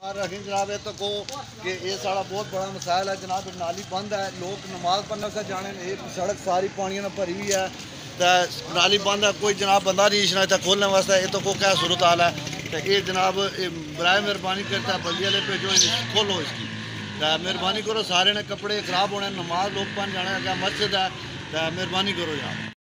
रहीम जनाब ये तो को कि ये सारा बहुत बड़ा मसाइल है जनाब। नाली बंद है, लोग नमाज पढ़ने से जाने, ये सड़क सारी पानी में भरी हुई है तो नाली बंद है। कोई जनाब बंदा नहीं इतना इतना खोलने वास्ते, ये तो को क्या सूरत हाल है। तो ये जनाब बराए मेहरबानी करता है बल्दी वाले भेजो, खोलो इसकी मेहरबानी करो। सारे ने कपड़े खराब होने, नमाज लोग पढ़ जाने, अगर मस्जिद है तो मेहरबानी करो जनाब।